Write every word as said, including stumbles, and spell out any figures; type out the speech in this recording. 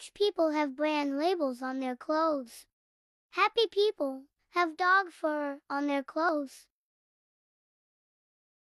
Rich people have brand labels on their clothes. Happy people have dog fur on their clothes.